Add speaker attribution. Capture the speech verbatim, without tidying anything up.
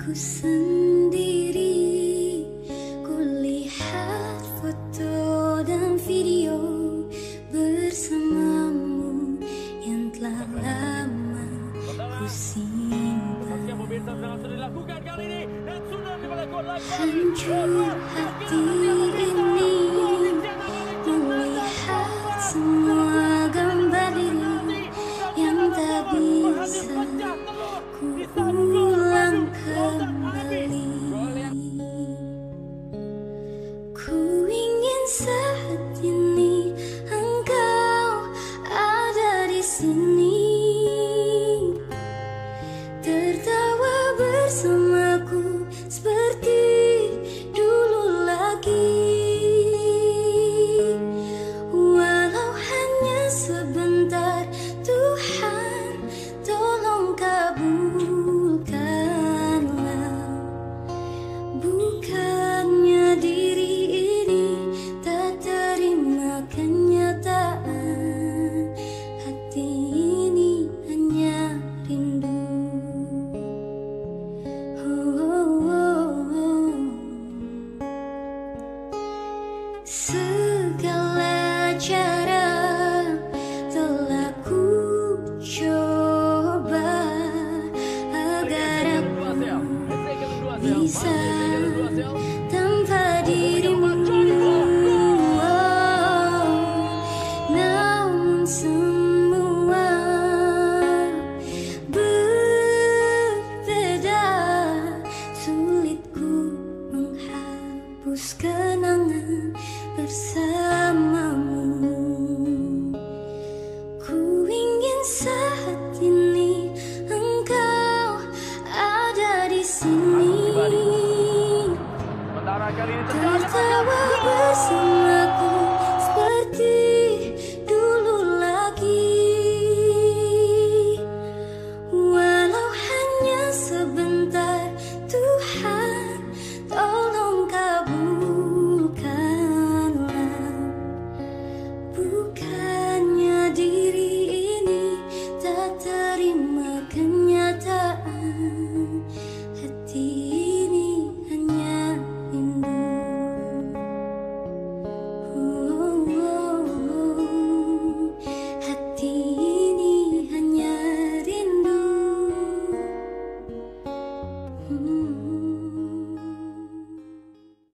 Speaker 1: Ku sendiri, kulihat foto dan video bersamamu yang telah lama ku simpan. Hancur hati ini melihat semua gambar diri yang tak bisa ku ulang kembali. Ku ingin saat ini engkau ada di sini, tertawa bersamaku seperti dulu lagi. Walau hanya sebentar, Tuhan tolong kabulkanlah. Bukannya diri ini tak terima kenyataan, hati ini hanya rindu. Oh, oh, oh, oh. Segala cara